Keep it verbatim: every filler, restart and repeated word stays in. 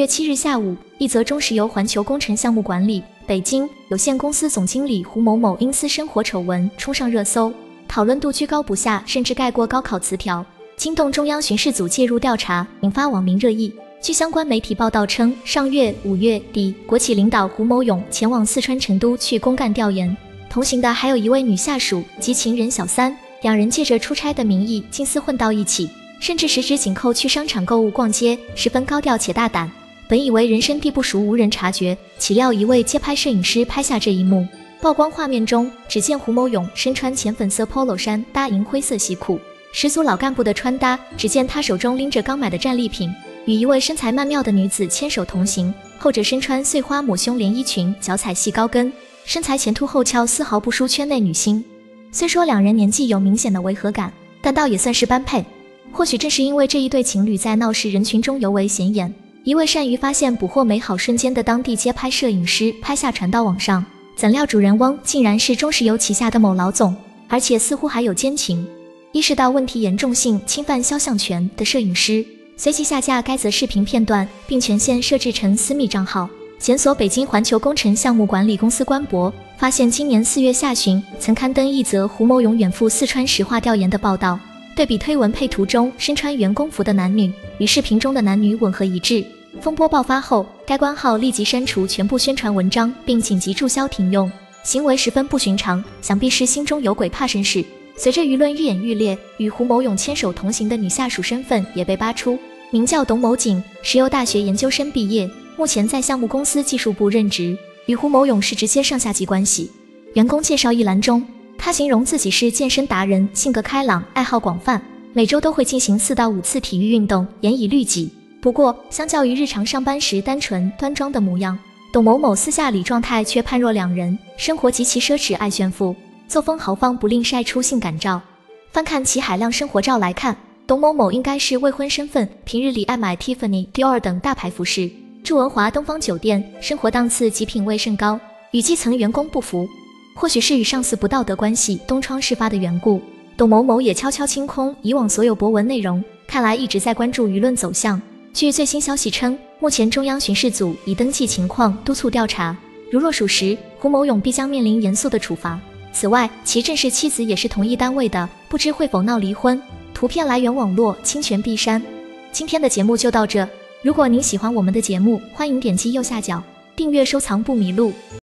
七日下午，一则中石油环球工程项目管理北京有限公司总经理胡某某因私生活丑闻冲上热搜，讨论度居高不下，甚至盖过高考词条，惊动中央巡视组介入调查，引发网民热议。据相关媒体报道称，上月五月底，国企领导胡某勇前往四川成都去公干调研，同行的还有一位女下属及情人小三，两人借着出差的名义近似混到一起，甚至十指紧扣去商场购物逛街，十分高调且大胆。本以为人生地不熟无人察觉，岂料一位街拍摄影师拍下这一幕。曝光画面中，只见胡某勇身穿浅粉色 polo 衫搭银灰色西裤，十足老干部的穿搭。只见他手中拎着刚买的战利品，与一位身材曼妙的女子牵手同行，后者身穿碎花抹胸连衣裙，脚踩细高跟，身材前凸后翘，丝毫不输圈内女星。虽说两人年纪有明显的违和感，但倒也算是般配。或许正是因为这一对情侣在闹市人群中尤为显眼，一位善于发现捕获美好瞬间的当地街拍摄影师拍下传到网上，怎料主人翁竟然是中石油旗下的某老总，而且似乎还有奸情。意识到问题严重性侵犯肖像权的摄影师随即下架该则视频片段，并权限设置成私密账号。检索北京环球工程项目管理公司官博，发现今年四月下旬曾刊登一则胡某勇远赴四川石化调研的报道，对比推文配图中身穿员工服的男女与视频中的男女吻合一致。风波爆发后，该官号立即删除全部宣传文章，并紧急注销停用，行为十分不寻常，想必是心中有鬼怕生事。随着舆论愈演愈烈，与胡某勇牵手同行的女下属身份也被扒出，名叫董某锦，石油大学研究生毕业，目前在项目公司技术部任职，与胡某勇是直接上下级关系。员工介绍一栏中，他形容自己是健身达人，性格开朗，爱好广泛，每周都会进行四到五次体育运动，严以律己。不过，相较于日常上班时单纯端庄的模样，董某某私下里状态却判若两人，生活极其奢侈，爱炫富，作风豪放，不吝晒出性感照。翻看其海量生活照来看，董某某应该是未婚身份，平日里爱买 Tiffany、Dior 等大牌服饰，住文华东方酒店，生活档次及品味甚高，与基层员工不符。或许是与上司不道德关系东窗事发的缘故，董某某也悄悄清空以往所有博文内容，看来一直在关注舆论走向。据最新消息称，目前中央巡视组已登记情况，督促调查，如若属实，胡某勇必将面临严肃的处罚。此外，其正式妻子也是同一单位的，不知会否闹离婚。图片来源网络，侵权必删。今天的节目就到这，如果您喜欢我们的节目，欢迎点击右下角订阅收藏不迷路。